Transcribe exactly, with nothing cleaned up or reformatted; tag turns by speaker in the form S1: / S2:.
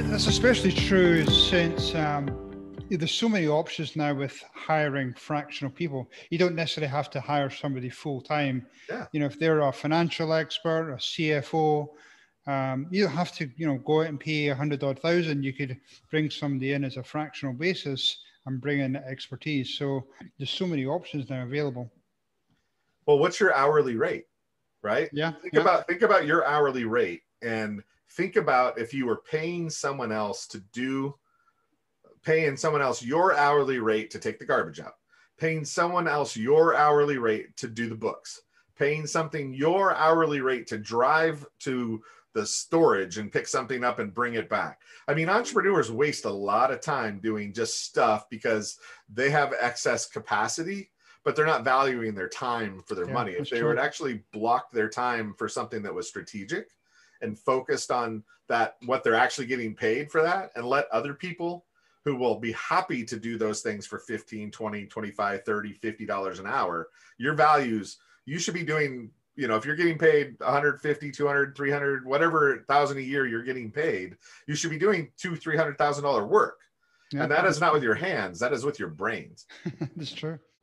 S1: That's especially true since um, there's so many options now with hiring fractional people. You don't necessarily have to hire somebody full time.
S2: Yeah.
S1: You know, if they're a financial expert, a C F O, um, you don't have to, you know, go out and pay a hundred odd thousand. You could bring somebody in as a fractional basis and bring in expertise. So there's so many options now available.
S2: Well, what's your hourly rate, right?
S1: Yeah,
S2: Think
S1: yeah,
S2: about think about your hourly rate and think about if you were paying someone else to do paying someone else your hourly rate to take the garbage out, paying someone else your hourly rate to do the books, paying something your hourly rate to drive to the storage and pick something up and bring it back. I mean, entrepreneurs waste a lot of time doing just stuff because they have excess capacity, but they're not valuing their time for their
S1: yeah,
S2: money. If
S1: that's
S2: they
S1: true.
S2: would actually block their time for something that was strategic and focused on that, what they're actually getting paid for that, and let other people who will be happy to do those things for fifteen, twenty, twenty-five, thirty, fifty dollars an hour, your values, you should be doing, you know, if you're getting paid one hundred fifty, two hundred, three hundred, whatever thousand a year you're getting paid, you should be doing two, three hundred thousand dollar work.
S1: Yeah,
S2: And that is
S1: that's
S2: not
S1: true.
S2: with your hands, that is with your brains.
S1: That's true.